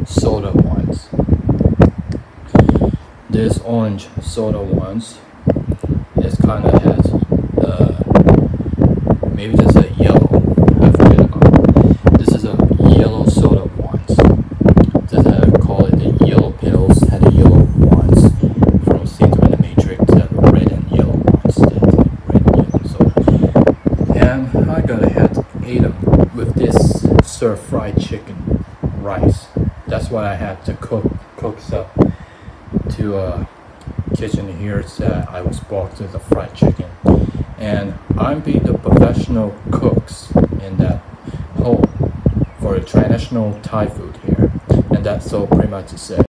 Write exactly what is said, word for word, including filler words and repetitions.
soda ones. This orange soda ones is kind of has uh, maybe this is a yellow. I forget about it. This is a yellow soda ones. This I call it the yellow pills. Had the yellow ones from scenes in the Matrix. That red and yellow ones. That red and yellow soda. And I got ahead ate them with this stir fried chicken rice. That's what I had to cook cook up to a kitchen here. That I was brought to the fried chicken, and I'm being the professional cooks in that home for the traditional Thai food here, and that's all pretty much to say.